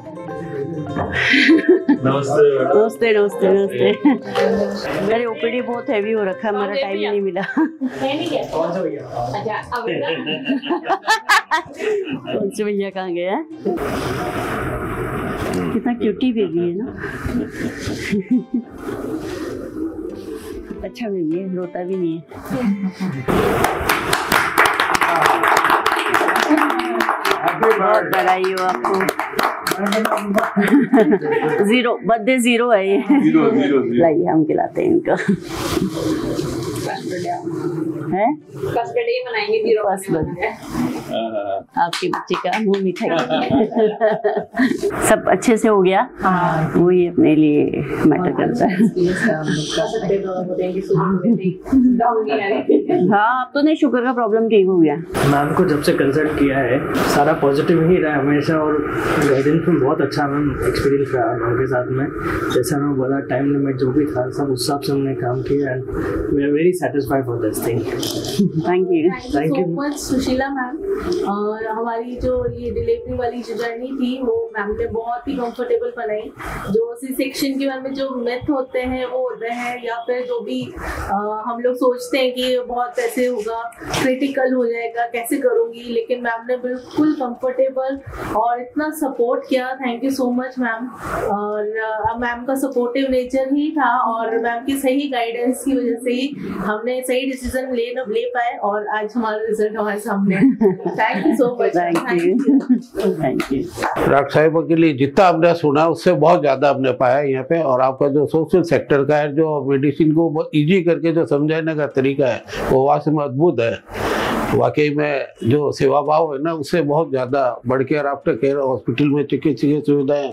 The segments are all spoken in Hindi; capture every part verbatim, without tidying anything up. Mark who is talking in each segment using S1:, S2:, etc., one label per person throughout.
S1: नमस्ते नमस्ते नमस्ते। अरे ओपीडी बहुत हैवी हो रखा है, हमारा टाइम ही नहीं मिला। कौन से भैया कहाँ गए हैं? कितना क्यूटी बेबी है ना। अच्छा बेबी है, रोता भी नहीं है। बहुत बधाई हो आपको। जीरो बर्थडे जीरो है ये। Zero, zero, zero. लाइए हम खिलाते हैं इनको। है फर्स्ट बर्थडे मनाएंगे, जीरो फर्स्ट बर्थडे। आपके बच्चे का मुंह मिठाई। सब अच्छे से हो गया। हाँ, वही अपने लिए मैटर करता है। हाँ, अब तो नहीं, शुगर का प्रॉब्लम ठीक हो गया।
S2: मैम को जब से कंसल्ट किया है सारा पॉजिटिव ही रहा हमेशा, और गाइडेंस में बहुत अच्छा मैम एक्सपीरियंस रहा मैम के साथ में। जैसा मैं बोला, टाइम लिमिट जो भी था सब उस हिसाब से हमने काम किया and we are very satisfied for this thing.
S1: Thank you
S3: thank you so much Sushila ma'am. और हमारी जो ये डिलीवरी वाली जो जर्नी थी वो मैम ने बहुत ही कंफर्टेबल बनाई। जो सी सेक्शन के बारे में जो मिथ होते हैं वो होते हैं, या फिर जो भी आ, हम लोग सोचते हैं कि बहुत ऐसे होगा, क्रिटिकल हो जाएगा, कैसे करूँगी, लेकिन मैम ने बिल्कुल कंफर्टेबल और इतना सपोर्ट किया। Thank you so much ma'am. और मैम का सपोर्टिव नेचर ही था और मैम की सही गाइडेंस की वजह से ही हमने सही डिसीजन ले ले पाए और आज हमारा रिजल्ट हमारे सामने। Thank you so much.
S1: Thank you thank you.
S4: Doctor साहिबा के लिए जितना हमने सुना उससे बहुत ज़्यादा हमने पाया यहाँ पे। और आपका जो सोशल सेक्टर का है, जो मेडिसिन को बहुत ईजी करके जो समझाने का तरीका है वो वास्तव में अद्भुत है। वाकई में जो सेवा भाव है ना, उससे बहुत ज़्यादा बढ़ के। और आफ्टर केयर हॉस्पिटल में चिकित्सीय सुविधाएं,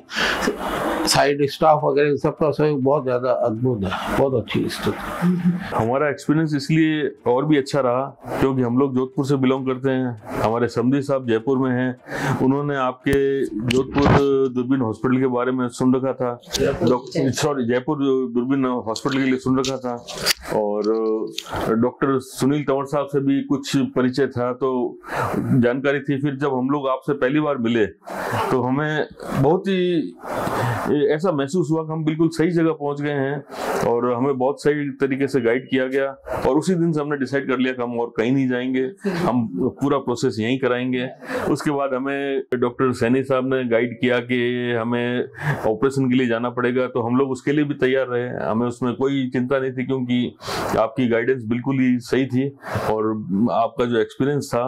S4: साइड स्टाफ वगैरह सबका सहयोग बहुत ज़्यादा अद्भुत है, बहुत अच्छी स्थिति।
S5: हमारा एक्सपीरियंस इसलिए और भी अच्छा रहा क्योंकि हम लोग जोधपुर से बिलोंग करते हैं। हमारे समधी साहब जयपुर में हैं, उन्होंने आपके जोधपुर दूरबीन हॉस्पिटल के बारे में सुन रखा था, सॉरी जयपुर दूरबीन हॉस्पिटल के लिए सुन रखा था। और डॉक्टर सुनील तंवर साहब से भी कुछ परिचय था, तो जानकारी थी। फिर जब हम लोग आपसे पहली बार मिले तो हमें बहुत ही ऐसा महसूस हुआ कि हम बिल्कुल सही जगह पहुंच गए हैं और हमें बहुत सही तरीके से गाइड किया गया। और उसी दिन से हमने डिसाइड कर लिया कि हम और कहीं नहीं जाएंगे, हम पूरा प्रोसेस यहीं कराएंगे। उसके बाद हमें डॉक्टर सैनी साहब ने गाइड किया कि हमें ऑपरेशन के लिए जाना पड़ेगा, तो हम लोग उसके लिए भी तैयार रहे। हमें उसमें कोई चिंता नहीं थी क्योंकि आपकी गाइडेंस बिल्कुल ही सही थी। और आपका जो एक्सपीरियंस था,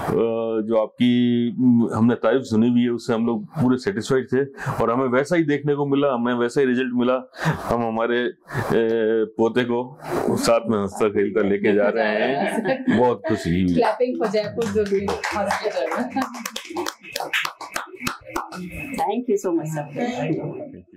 S5: जो आपकी हमने तारीफ सुनी भी है, उससे हम लोग पूरे सेटिस्फाइड थे और हमें वैसा ही देखने को मिला, हमें वैसा ही रिजल्ट मिला। हम हमारे पोते को साथ में हंसता खेलता लेके जा रहे हैं, बहुत खुशी हुई।
S1: Thank you so much sir.